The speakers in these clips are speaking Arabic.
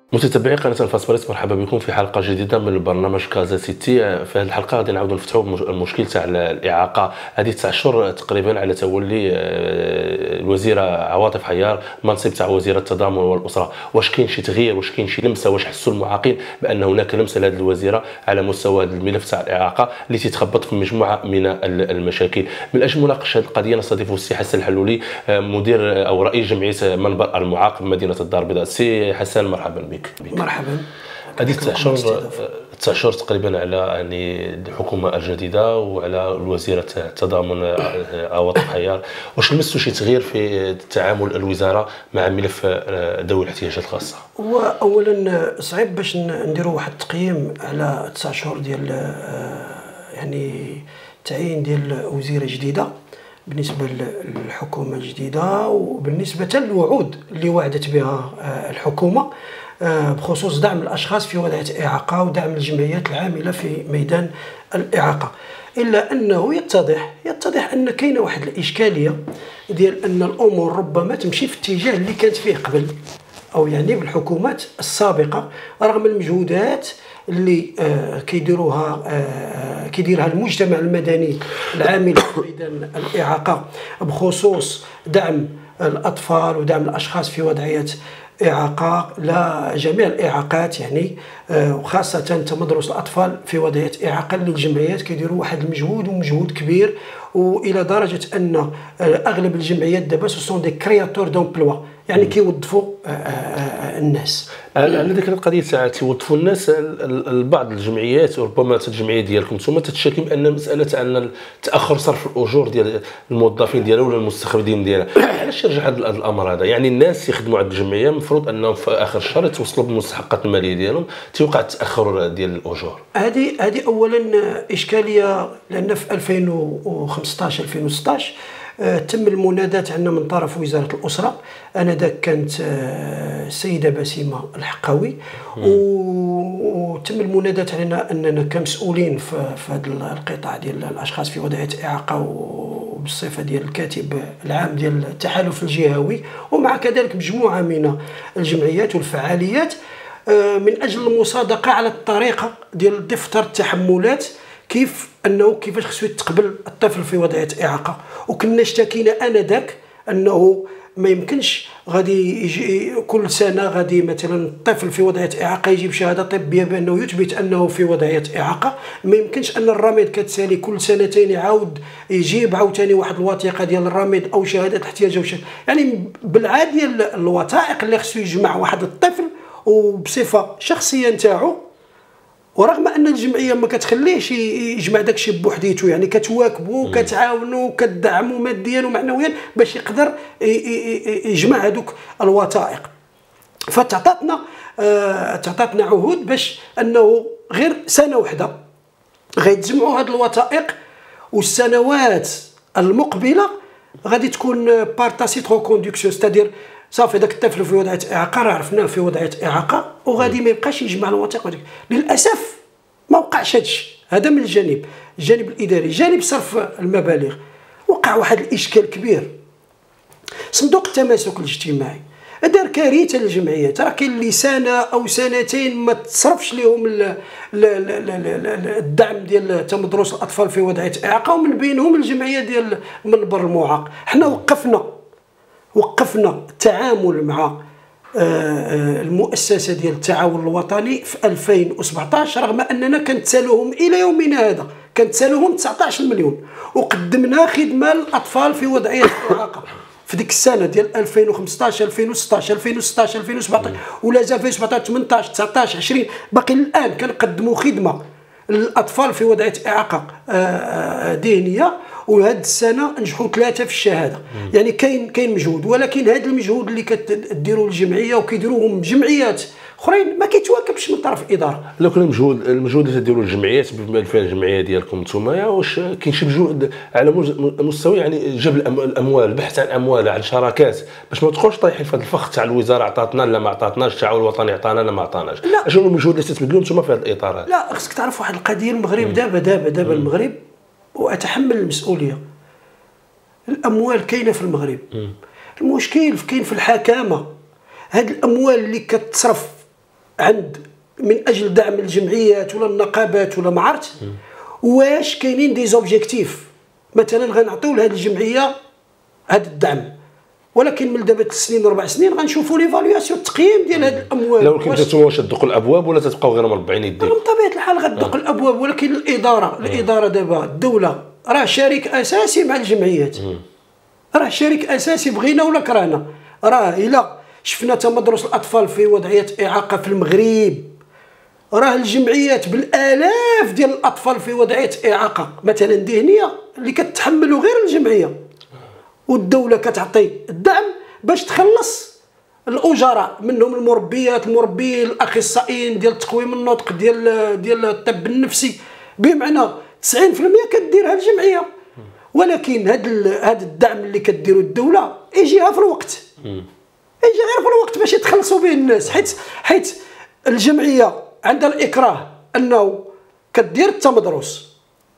متتبعي قناة الفاسبريس، مرحبا بكم في حلقة جديدة من البرنامج كازا سيتي. في هذه الحلقة غادي نعاودو نفتحوا المشكل تاع الإعاقة. هذه 9 شهور تقريبا على تولي الوزيرة عواطف حيار المنصب تاع وزيرة التضامن والأسرة. واش كاين شي تغيير؟ واش كاين شي لمسة؟ واش حسوا المعاقين بأن هناك لمسة لهذه الوزيرة على مستوى هذا الملف تاع الإعاقة اللي تتخبط في مجموعة من المشاكل؟ من أجل مناقشة هذه القضية نستضيف السي حسن الحلولي، مدير أو رئيس جمعية منبر المعاق بمدينة الدار البيضاء. سي حسن مرحبا بك. مرحبا. هذه 9 شهور تقريبا على يعني الحكومه الجديده وعلى الوزيره التضامن عواطف حيار. واش لمستوا شي تغيير في تعامل الوزاره مع ملف ذوي الاحتياجات الخاصه؟ اولا صعيب باش نديروا واحد التقييم على 9 شهور ديال يعني تعيين ديال وزيره جديده بالنسبه للحكومه الجديده، وبالنسبه للوعود اللي وعدت بها الحكومه بخصوص دعم الأشخاص في وضعية إعاقة ودعم الجمعيات العاملة في ميدان الإعاقة. إلا أنه يتضح أن كاينة واحد الإشكالية ديال أن الأمور ربما تمشي في الاتجاه اللي كانت فيه قبل، أو يعني بالحكومات السابقة، رغم المجهودات اللي كيديرها المجتمع المدني العامل في ميدان الإعاقة بخصوص دعم الأطفال ودعم الأشخاص في وضعية إعاقة، لا جميع الإعاقات يعني، وخاصة تمدرس الأطفال في وضعية إعاقة اللي الجمعيات كيديروا واحد المجهود ومجهود كبير، وإلى درجة أن أغلب الجمعيات دابا سون دي كرياتور دومبلوا، يعني كيوظفوا الناس. على ذكر القضيه تاع توظفوا الناس، بعض الجمعيات وربما الجمعيه ديالكم نتوما تتشكي بان مساله تاع تاخر صرف الاجور ديال الموظفين ديالها ولا المستخدمين ديالها. علاش يرجع هذا الامر هذا؟ يعني الناس يخدموا عند الجمعيه المفروض انهم في اخر الشهر يتوصلوا بالمستحقات الماليه ديالهم، تيوقع التاخر ديال الاجور. هذه اولا اشكاليه، لان في 2015 2016 تم المناداة عندنا من طرف وزارة الأسرة، آنذاك كانت السيدة بسيمة الحقاوي، وتم المناداة علينا أننا كمسؤولين في هذا القطاع ديال الأشخاص في وضعية إعاقة وبالصفة ديال الكاتب العام ديال التحالف الجهوي، ومع كذلك مجموعة من الجمعيات والفعاليات من أجل المصادقة على الطريقة ديال دفتر التحملات، كيفاش خصو يتقبل الطفل في وضعيه اعاقه. وكنا اشتكينا انذاك انه ما يمكنش غادي يجي كل سنه غادي مثلا الطفل في وضعيه اعاقه يجيب شهاده طبيه بانه يثبت انه في وضعيه اعاقه، ما يمكنش ان الرامد كتسالي كل سنتين يعاود يجيب عاوتاني واحد الوثيقه ديال الرامد او شهاده الاحتياج يعني بالعاد ديال الوثائق اللي خصو يجمع واحد الطفل وبصفه شخصيه نتاعو، ورغم ان الجمعيه ما كتخليهش يجمع داكشي بوحديتو، يعني كتواكبو وكتعاونو وكتدعمو ماديا ومعنويا باش يقدر يجمع هذوك الوثائق. فتعطاتنا عهود باش انه غير سنه واحده غيتجمعوا هاد الوثائق، والسنوات المقبله غادي تكون بارتاسيت ريكوندكسيون، ستادير صافي داك الطفل في وضعيه اعاقه راه عرفناه في وضعيه اعاقه وغادي ما يبقاش يجمع الوثائق. للاسف ما وقعش هادشي هذا من الجانب الاداري. جانب صرف المبالغ وقع واحد الاشكال كبير. صندوق التماسك الاجتماعي دار كارثه للجمعيات، راه كاين اللي سنه او سنتين ما تصرفش لهم الدعم ديال تمدرس الاطفال في وضعيه اعاقه، ومن بينهم الجمعيه ديال منبر المعاق. حنا وقفنا التعامل مع المؤسسه ديال التعاون الوطني في 2017، رغم اننا كنتسالوهم الى يومنا هذا، كنتسالوهم 19 مليون، وقدمنا خدمه للاطفال في وضعيه الاعاقه في ديك السنه ديال 2015 2016 2017 ولا زال 2017 18 19 20 باقي الان كنقدموا خدمه للاطفال في وضعيه اعاقه ذهنيه، وهاد السنه نجحوا 3 في الشهاده. يعني كاين مجهود، ولكن هذا المجهود اللي كديروا الجمعيه وكيديروهم جمعيات اخرين ما كيتواكبش من طرف الاداره. لو كان المجهود اللي تديروا الجمعيات بما فيها الجمعيه ديالكم نتوما، واش كاين شي مجهود على مستوى يعني جلب الاموال، البحث عن اموال، عن شراكات، باش ما تدخلش طايحين في هذا الفخ تاع الوزاره عطاتنا لا ما عطاتناش، التعاون الوطني عطانا لا ما عطاناش؟ شنو المجهود اللي تتبذلوا نتوما في هذا الاطار هذا؟ لا خصك تعرف واحد القضيه، المغرب دابا المغرب، واتحمل المسؤوليه، الاموال كاينه في المغرب، المشكل كاين في الحكامه. هاد الاموال اللي كتصرف عند من اجل دعم الجمعيات ولا النقابات ولا ما عرفت واش كاينين دي زوبجيكتيف مثلا غنعطيو لهذه الجمعيه هذا الدعم، ولكن من دابا 3 سنين 4 سنين غنشوفوا ليفالياسيون التقييم ديال هذه الاموال. لو كنتو نتوما واش تدقوا الابواب ولا تبقاو غير مربعين يديكم؟ بطبيعه الحال غتدق الابواب، ولكن الاداره دابا الدوله راه شريك اساسي مع الجمعيات، راه شريك اساسي بغينا ولا كرهنا. راه الا شفنا تمدرس الاطفال في وضعيه اعاقه في المغرب، راه الجمعيات بالالاف ديال الاطفال في وضعيه اعاقه مثلا ذهنيه اللي كتحملوا غير الجمعيه، والدوله كتعطي الدعم باش تخلص الاجراء منهم المربيين الاخصائيين ديال تقويم النطق ديال الطب النفسي، بمعنى 90% كديرها الجمعيه. ولكن هذا الدعم اللي كديروا الدوله يجيها في الوقت، يجي غير في الوقت باش يتخلصوا به الناس، حيت الجمعيه عندها الاكراه انه كدير التمدرس،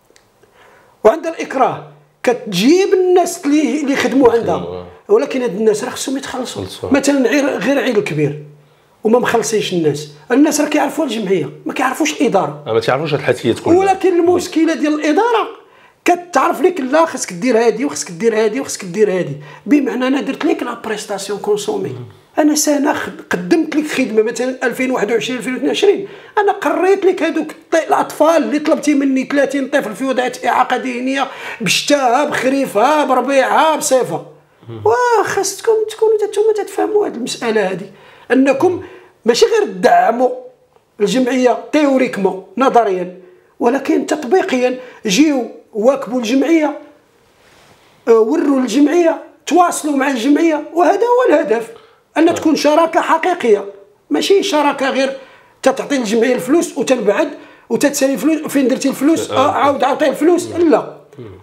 وعندها الاكراه كتجيب الناس اللي يخدموا عندها، ولكن هاد الناس راه خصهم يتخلصوا. مثلا غير عيد الكبير وما مخلصيش الناس راه كيعرفوا الجمعيه، ما كيعرفوش الاداره، ما تعرفوش هاد الحتيات كلها. ولكن المشكله ديال الاداره كتعرف لك لا خصك دير هذه وخصك دير هذه وخصك دير هذه، بمعنى انا درت لك لا بريستاسيون كونسومي، انا سنه قدمت لك خدمه مثلا 2021 2022 انا قريت لك هذوك الاطفال اللي طلبتي مني 30 طفل في وضعيه اعاقه ذهنيه بشتاها بخريفها بربيعها بصيفها، وخاصكم تكونوا نتوما تفهموا هذه المساله هذه، انكم ماشي غير تدعموا الجمعيه تيوريكمون نظريا، ولكن تطبيقيا جيو واكبوا الجمعيه، وروا الجمعيه، تواصلوا مع الجمعيه، وهذا هو الهدف، ان تكون شراكه حقيقيه، ماشي شراكه غير تعطي الجمعيه الفلوس وتنبعد وتتسالي الفلوس فين درتي الفلوس عاود عطيه الفلوس. لا،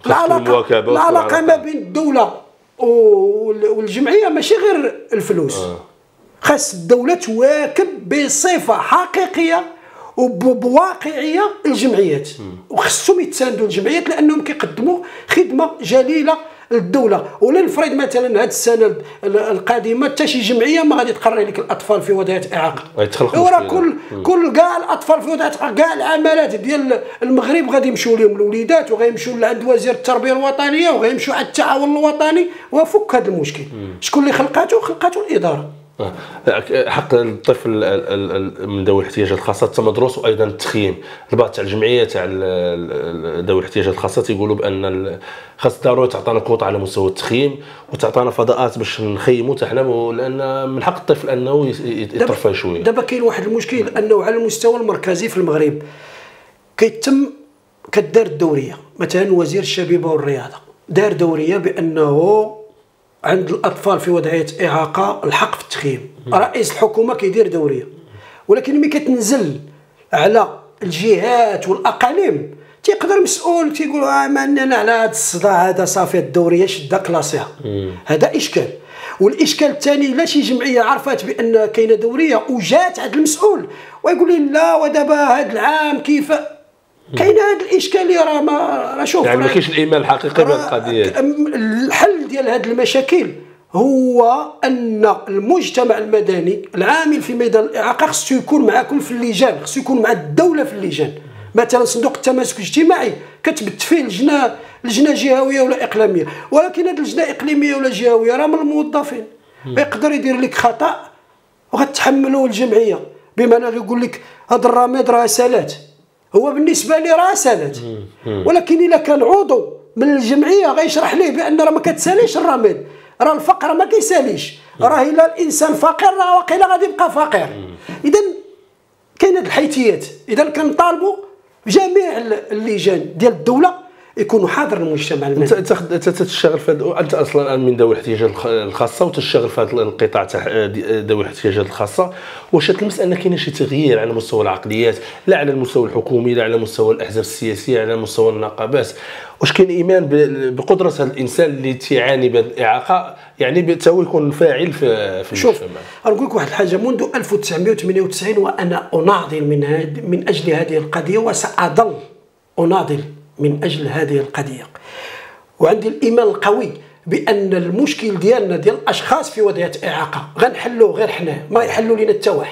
العلاقه ما بين الدوله والجمعيه ماشي غير الفلوس، خاص الدوله تواكب بصفه حقيقيه وبواقعيه الجمعيات، وخصهم يتساندوا الجمعيات لانهم كيقدموا خدمه جليله للدوله. ولا نفرض مثلا هذه السنه القادمه حتى شي جمعيه ما غادي تقري لك الاطفال في وضعيه اعاقه، وراه كل كاع الاطفال في وضعيه اعاقه، كاع العملات ديال المغرب غادي يمشيو لهم الوليدات، وغيمشيو لعند وزير التربيه الوطنيه، وغيمشيو على التعاون الوطني، وفك هذا المشكل. شكون اللي خلقاته الاداره. حق الطفل من ذوي الاحتياجات الخاصه التمدرس وايضا التخييم. البعض تاع الجمعيات تاع ذوي الاحتياجات الخاصه تيقولوا بان خاص ضروري تعطينا كوطه على مستوى التخييم وتعطينا فضاءات باش نخيموا حتى حنا، لان من حق الطفل انه يترفه شويه. دابا كاين واحد المشكل انه على المستوى المركزي في المغرب كدار الدوريه، مثلا وزير الشبيبه والرياضه دار دوريه بانه عند الاطفال في وضعيه اعاقه الحق في التخييم، رئيس الحكومه كيدير دوريه، ولكن ملي كتنزل على الجهات والاقاليم تيقدر مسؤول تيقول ما عندنا على هذا الصداع هذا صافي الدوريه شده كلاسيها، هذا اشكال. والاشكال الثاني لا شي جمعيه عرفت بان كاينه دوريه وجات عند المسؤول ويقول لي لا ودابا هذا العام كيف كاين هذا الاشكال اللي راه شوف يعني ما كاينش الايمان الحقيقي بهذه القضيه. الحل ديال هذه المشاكل هو ان المجتمع المدني العامل في ميدان الاعاقه خصو يكون معكم في اللجان، خصو يكون مع الدوله في اللجان. مثلا صندوق التماسك الاجتماعي كتبت فيه لجنه جهويه ولا اقليميه، ولكن هذه اللجنه اقليميه ولا جهويه راه من الموظفين، يقدر يدير لك خطا وغتحملوه الجمعيه، بمعنى يقول لك هذا الرماد راه سالات، هو بالنسبه لي راه سالات، ولكن الا كان عضو من الجمعيه غيشرح ليه بان راه ما كتساليش الرماد، راه الفقر ما كيساليش، راه الا الانسان فقير راه واقيلا غادي يبقى فقير. اذا كاين هاد الحيثيات، اذا كنطالبوا جميع اللجان ديال الدوله يكونوا حاضر المجتمع المدني. انت تشتغل في انت اصلا من ذوي الاحتياجات الخاصه وتشتغل في هذا القطاع تاع ذوي الاحتياجات الخاصه، واش تلمس ان كاين شي تغيير على مستوى العقليات، لا على المستوى الحكومي لا على مستوى الاحزاب السياسيه، على مستوى النقابات؟ واش كاين ايمان بقدره هذا الانسان اللي تيعاني بهذه الاعاقه يعني حتى هو يكون فاعل في المجتمع؟ شوف نقول لك واحد الحاجه، منذ 1998 وانا اناضل من اجل هذه القضيه وساظل اناضل من اجل هذه القضيه، وعندي الايمان القوي بان المشكل ديالنا ديال الاشخاص في وضعيه اعاقه غنحلوه غير حنا، ما يحلوا لنا حتى واحد.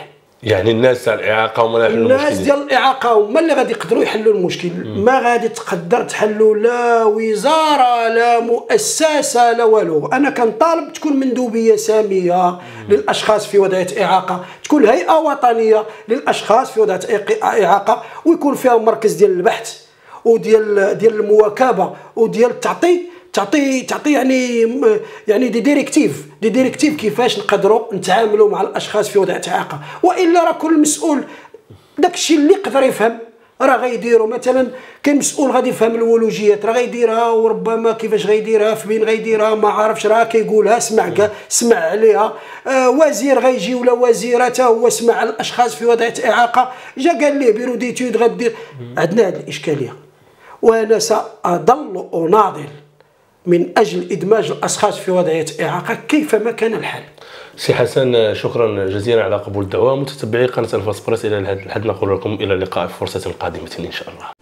يعني الناس تاع الاعاقه هما اللي يحلوا المشكل؟ الناس ديال الاعاقه هما اللي غادي يقدروا يحلوا المشكل. ما غادي تقدر تحلوا لا وزاره لا مؤسسه لا والو. انا كنطالب تكون مندوبيه ساميه للاشخاص في وضعيه اعاقه، تكون هيئه وطنيه للاشخاص في وضعيه اعاقه، ويكون فيها مركز ديال البحث وديال المواكبه وديال تعطي يعني دي ديريكتيف كيفاش نقدروا نتعاملوا مع الاشخاص في وضعيه اعاقه. والا راه كل مسؤول داكشي اللي يقدر يفهم راه غيديروا. مثلا كاين مسؤول غادي يفهم الولوجيات راه غيديرها، وربما كيفاش غيديرها فين غيديرها ما عارفش، راه كيقولها سمع عليها. وزير غيجي ولا وزيره حتى هو سمع على الاشخاص في وضعيه اعاقه، جا قال ليه بيرو ديتود غدير. عندنا هذه الاشكاليه، وانا ساظل اناضل من اجل ادماج الاشخاص في وضعيه اعاقه كيفما كان الحال. سي حسن، شكرا جزيلا على قبول الدعوه. متتبعي قناه الفاس بريس، الى الحد نقول لكم الى اللقاء في فرصه قادمه ان شاء الله.